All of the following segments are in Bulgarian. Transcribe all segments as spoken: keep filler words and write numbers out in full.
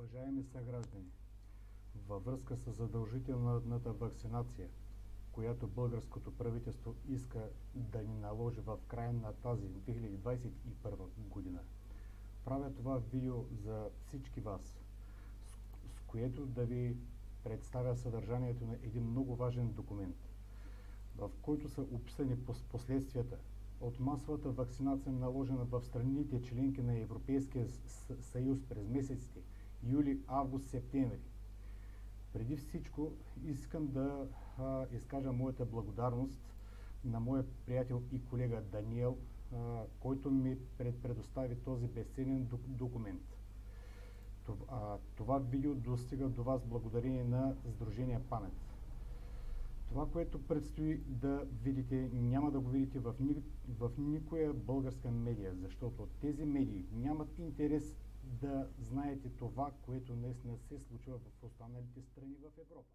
Уважаеми съграждани, във връзка с задължителната вакцинация, която българското правителство иска да ни наложи в края на тази две хиляди двадесет и първа година, правя това видео за всички вас, с, с което да ви представя съдържанието на един много важен документ, в който са описани последствията от масовата вакцинация, наложена в страните членки на Европейския съюз през месеците юли, август, септември. Преди всичко искам да а, изкажа моята благодарност на моя приятел и колега Даниел, а, който ми пред, предостави този безценен документ. Това, а, това видео достига до вас благодарение на Сдружение Памет. Това, което предстои да видите, няма да го видите в, ни, в никоя българска медия, защото тези медии нямат интерес да знаете това, което днес не се случва в останалите страни в Европа.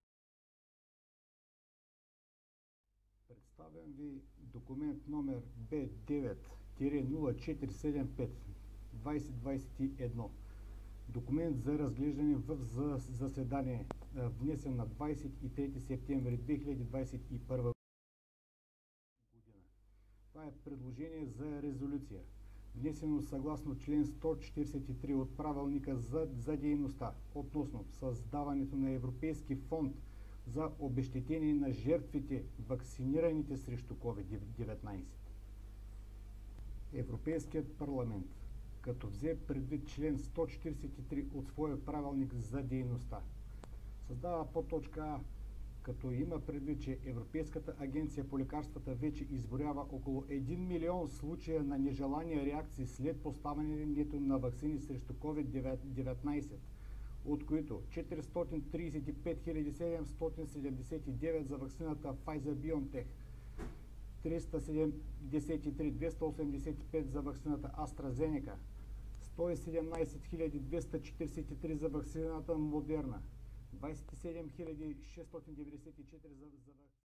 Представям ви документ номер Б девет нула четири седем пет двадесет двадесет и едно. Документ за разглеждане в заседание, внесен на двадесет и трети септември две хиляди двадесет и първа година. Това е предложение за резолюция, внесено съгласно член сто четиридесет и три от правилника за, за дейността относно създаването на Европейски фонд за обезщетение на жертвите, вакцинираните срещу ковид деветнадесет. Европейският парламент, като взе предвид член сто четиридесет и три от своя правилник за дейността, създава подточка А, като има предвид, че Европейската агенция по лекарствата вече изброява около един милион случая на нежелани реакции след поставянето на ваксини срещу ковид деветнадесет, от които четиристотин тридесет и пет хиляди седемстотин седемдесет и девет за ваксината Pfizer-BioNTech, триста седемдесет и три хиляди двеста осемдесет и пет за ваксината AstraZeneca, сто и седемнадесет хиляди двеста четиридесет и три за ваксината Moderna, двадесет и седем хиляди шестстотин деветдесет и четири за, за